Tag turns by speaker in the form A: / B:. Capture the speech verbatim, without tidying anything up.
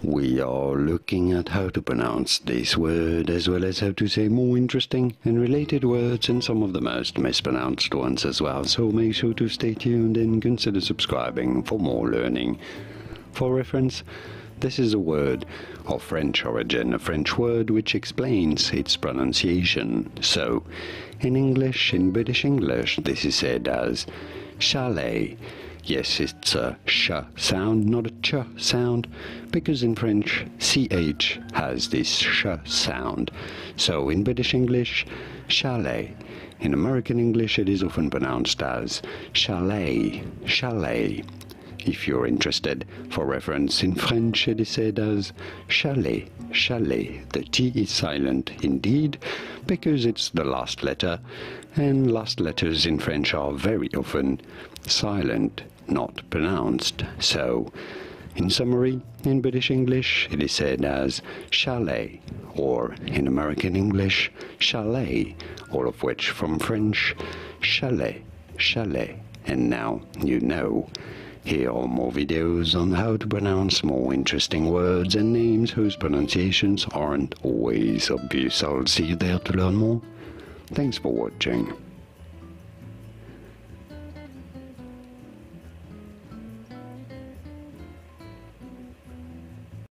A: we are looking at how to pronounce this word as well as how to say more interesting and related words and some of the most mispronounced ones as well, so make sure to stay tuned and consider subscribing for more learning. For reference, this is a word of French origin, a French word which explains its pronunciation. So, in English, in British English, this is said as chalet. Yes, it's a sh sound, not a ch sound, because in French, ch has this sh sound. So, in British English, chalet. In American English, it is often pronounced as chalet, chalet. If you're interested, for reference, in French it is said as chalet, chalet. The T is silent indeed, because it's the last letter, and last letters in French are very often silent, not pronounced. So, in summary, in British English it is said as chalet, or in American English, chalet, all of which from French, chalet, chalet. And now you know. Here are more videos on how to pronounce more interesting words and names whose pronunciations aren't always obvious. I'll see you there to learn more. Thanks for watching.